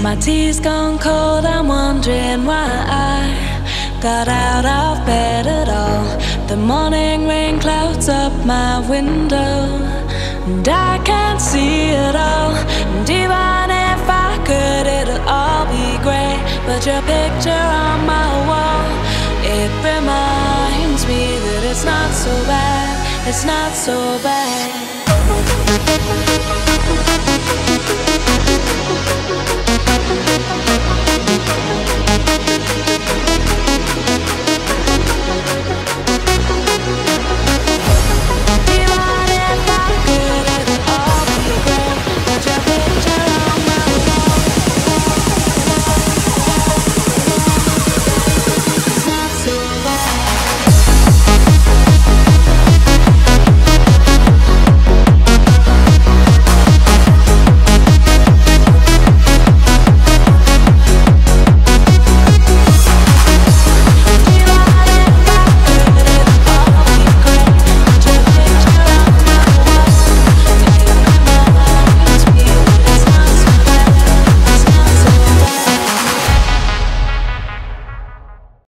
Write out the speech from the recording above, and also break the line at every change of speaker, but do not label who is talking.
My tea's gone cold, I'm wondering why I got out of bed at all. The morning rain clouds up my window, and I can't see it all. And even if I could, it'll all be grey. But your picture on my wall, it reminds me that it's not so bad, it's not so bad.